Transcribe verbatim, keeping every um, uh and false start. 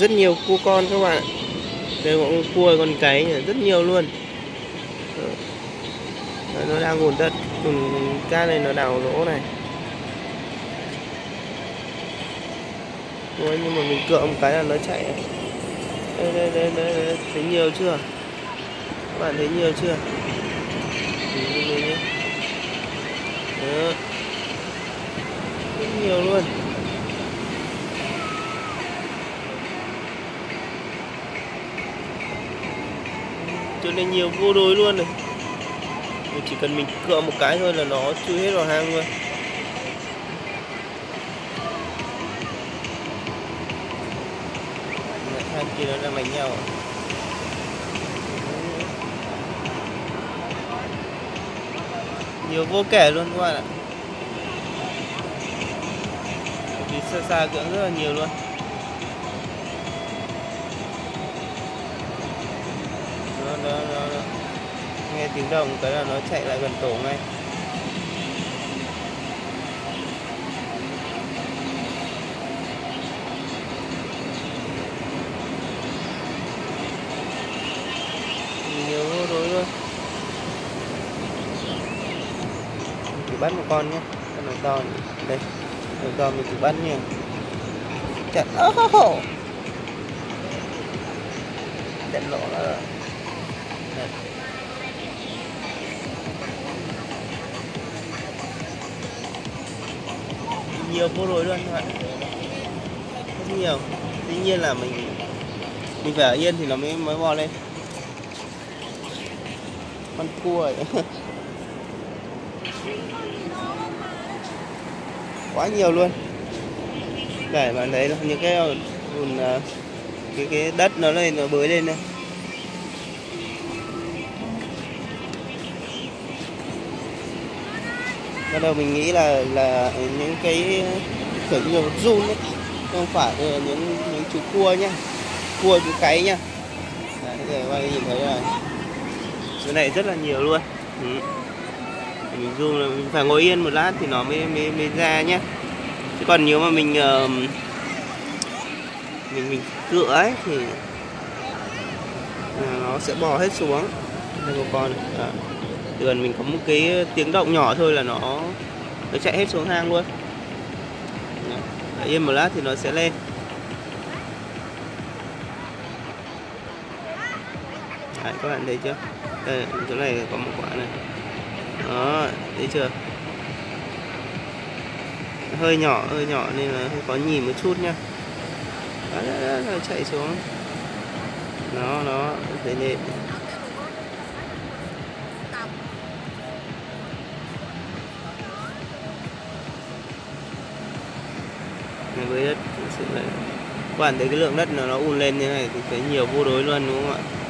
rất nhiều cua con các bạn ạ. Đây cũng cua con cái rất nhiều luôn. Đấy, nó đang ùn đất, ùn cát này, nó đào lỗ này. Ôi, nhưng mà mình cựa một cái là nó chạy. Đây, đây, đây, đây, đây. Thấy nhiều chưa? Các bạn thấy nhiều chưa? Đó. Rất nhiều luôn. Cho nên nhiều vô đối luôn này. Chỉ cần mình cựa một cái thôi là nó chui hết vào hang luôn. Hai kia nó đang đánh nhau. Nhiều vô kể luôn các bạn ạ. Vì xa xa cũng rất là nhiều luôn. Đó, đó, đó, đó. Nghe tiếng động cái là nó chạy lại gần tổ ngay. Nhiều vô đối luôn. Chỉ bắt một con nhé, con này to này. Đây, con to mình chỉ bắt nha. Chặt oh! Chặt lỗ nó rồi. Đây. Nhiều vô đối luôn các bạn. Rất nhiều. Tuy nhiên là mình mình phải ở yên thì nó mới mới bò lên. Con cua ấy. Quá nhiều luôn. Để bạn thấy những cái bùn, cái cái đất nó lên, nó bới lên đây. Bắt đầu mình nghĩ là là những cái kiểu như run ấy, không phải là những những chú cua nhá, cua chú cái nhá. Đấy, để quay nhìn thấy là cái này rất là nhiều luôn. Ừ. Mình zoom là mình phải ngồi yên một lát thì nó mới mới, mới ra nhá. Chứ còn nếu mà mình uh, mình mình cựa ấy thì uh, nó sẽ bò hết xuống. Đây có con. À. Chỉ cần mình có một cái tiếng động nhỏ thôi là nó nó chạy hết xuống hang luôn. Đấy, yên một lát thì nó sẽ lên. Đấy, các bạn thấy chưa? Đây, chỗ này có một quả này. Đó, thấy chưa? Hơi nhỏ, hơi nhỏ nên là hơi khó nhìn một chút nha. Đó, đó, đó, nó chạy xuống. Nó, nó, thấy lên. Với đất thực sự là các bạn thấy cái lượng đất nó nó un lên như này thì thấy nhiều vô đối luôn đúng không ạ?